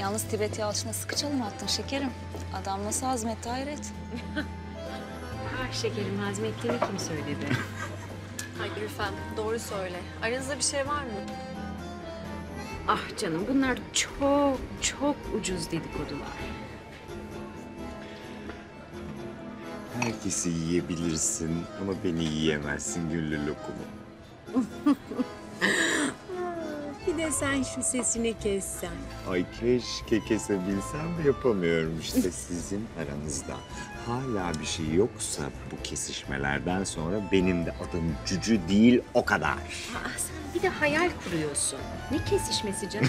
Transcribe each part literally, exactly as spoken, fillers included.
Yalnız Tibet Yalçın'a sıkı çalım attın şekerim. Adam nasıl hazmetti hayret. Ah şekerim, hazmettiğini kim söyledi? Ay Gülfem, doğru söyle. Aranızda bir şey var mı? Ah canım, bunlar çok çok ucuz dedikodular. Herkesi yiyebilirsin ama beni yiyemezsin güllü lokumu. Bir de sen şu sesini kessen. Ay keşke kesebilsem de yapamıyorum işte sizin aranızda. Hala bir şey yoksa bu kesişmelerden sonra benim de adım Cücü değil o kadar. Aa, sen bir de hayal kuruyorsun. Ne kesişmesi canım?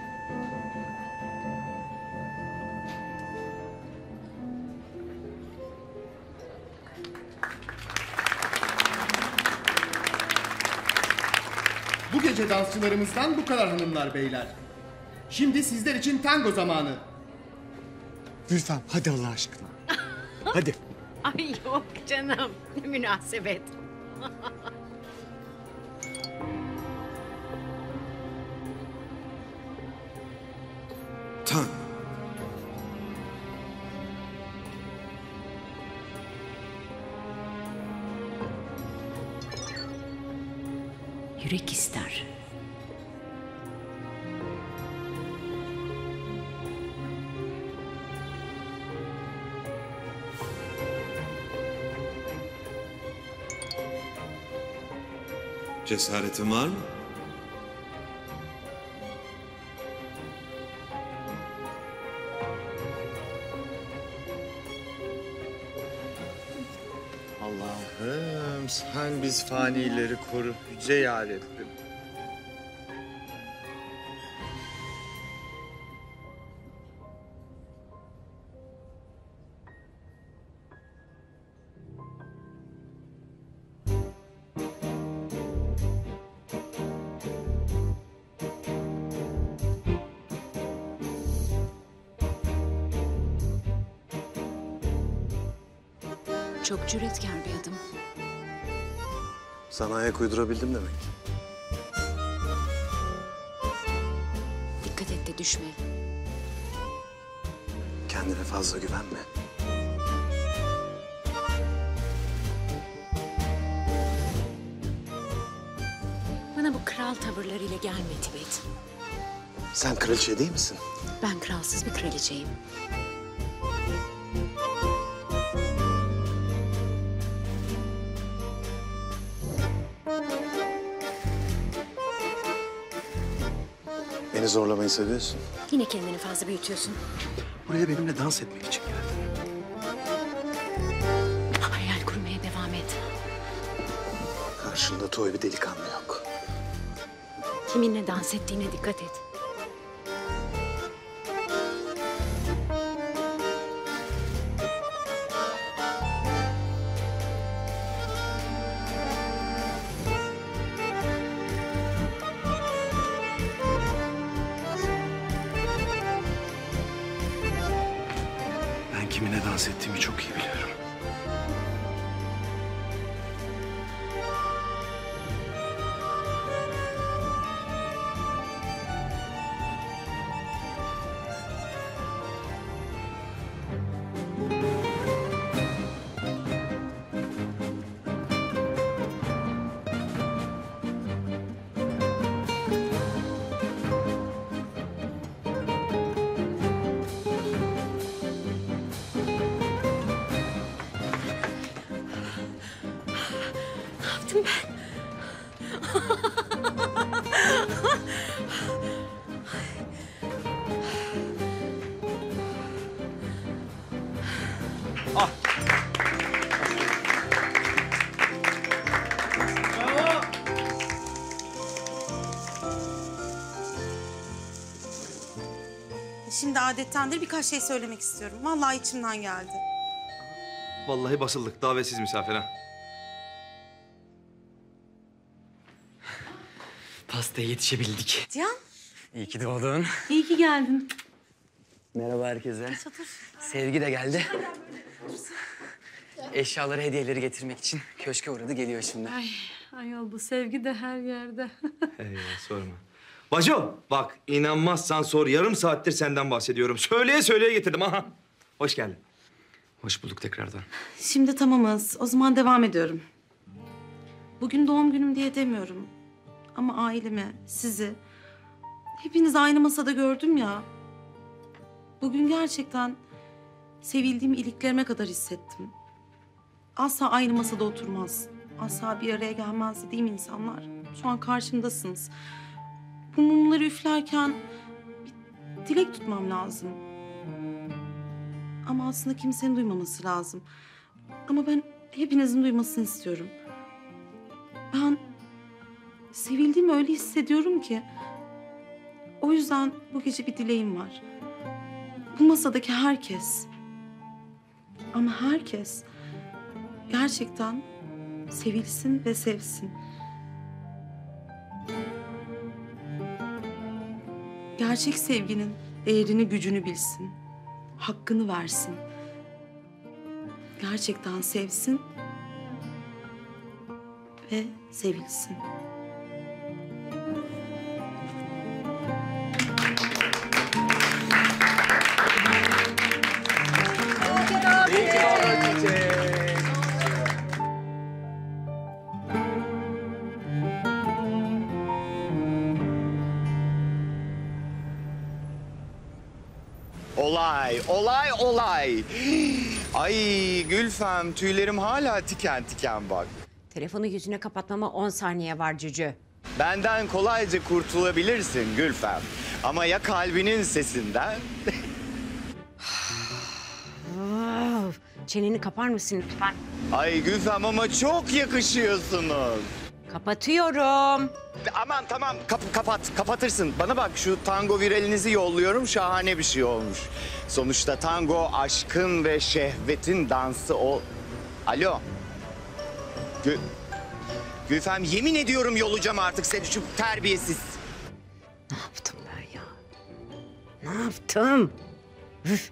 Bu gece dansçılarımızdan bu kadar hanımlar beyler. Şimdi sizler için tango zamanı. Gülfem hadi Allah aşkına. Hadi. Ay yok canım, ne münasebet. Tan. Yürek ister. Cesaretin var mı? Allah'ım sen biz fanileri koru yüce yarabbim. Çok cüretkar bir adım. Sana ayak uydurabildim demek. Dikkat et de düşme. Kendine fazla güvenme. Bana bu kral tavırlarıyla gelme Tibet. Sen kraliçe değil misin? Ben kralsız bir kraliçeyim. Beni zorlamayı seviyorsun. Yine kendini fazla büyütüyorsun. Buraya benimle dans etmek için geldin. Hayal kurmaya devam et. Karşında toy bir delikanlı yok. Kiminle dans ettiğine dikkat et. Ben kiminle dans ettiğimi çok iyi biliyorum. Ne yaptım ben? Şimdi adettendir birkaç şey söylemek istiyorum. Vallahi içimden geldi. Vallahi basıldık. Davetsiz misafir ha. Pastaya yetişebildik. Cihan. İyi ki doğdun. İyi ki geldin. Merhaba herkese. Sevgi de geldi. Eşyaları, hediyeleri getirmek için köşke uğradı, geliyor şimdi. Ay ayol bu sevgi de her yerde. Eyvah sorma. Baco, bak inanmazsan sor. Yarım saattir senden bahsediyorum. Söyleye söyleye getirdim. Aha. Hoş geldin. Hoş bulduk tekrardan. Şimdi tamamız. O zaman devam ediyorum. Bugün doğum günüm diye demiyorum. Ama ailemi, sizi, hepinizi aynı masada gördüm ya. Bugün gerçekten sevildiğimi iliklerime kadar hissettim. Asla aynı masada oturmaz. Asla bir araya gelmezdi değil mi insanlar? Şu an karşımdasınız. Bu mumları üflerken bir dilek tutmam lazım. Ama aslında kimsenin duymaması lazım. Ama ben hepinizin duymasını istiyorum. Ben sevildiğimi öyle hissediyorum ki. O yüzden bu gece bir dileğim var. Bu masadaki herkes, ama herkes gerçekten sevilsin ve sevsin. Gerçek sevginin değerini, gücünü bilsin. Hakkını versin. Gerçekten sevsin ve sevilsin. Olay, olay, olay. Ay Gülfem, tüylerim hala tiken tiken bak. Telefonu yüzüne kapatmama on saniye var Cücü. Benden kolayca kurtulabilirsin Gülfem. Ama ya kalbinin sesinden? Of, çeneni kapar mısın lütfen? Ay Gülfem ama çok yakışıyorsunuz. Kapatıyorum. Aman tamam kap- kapat, kapatırsın. Bana bak şu tango viralinizi yolluyorum, şahane bir şey olmuş. Sonuçta tango aşkın ve şehvetin dansı o... Alo. Gül... Gülfem yemin ediyorum yollayacağım artık seni şu terbiyesiz. Ne yaptım ben ya? Ne yaptım? Üf.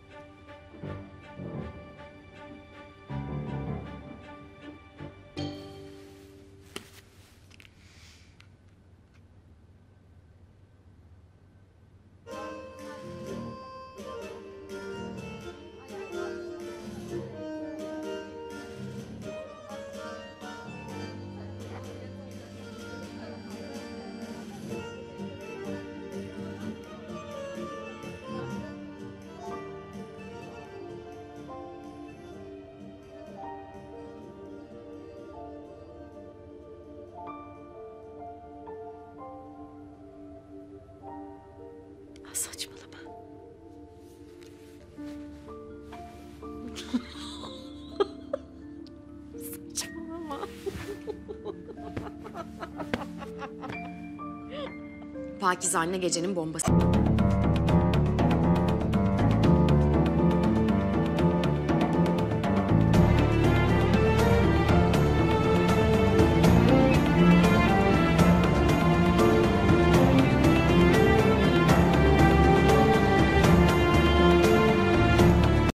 Saçmalama. Saçmalama. Pakize anne gecenin bombası.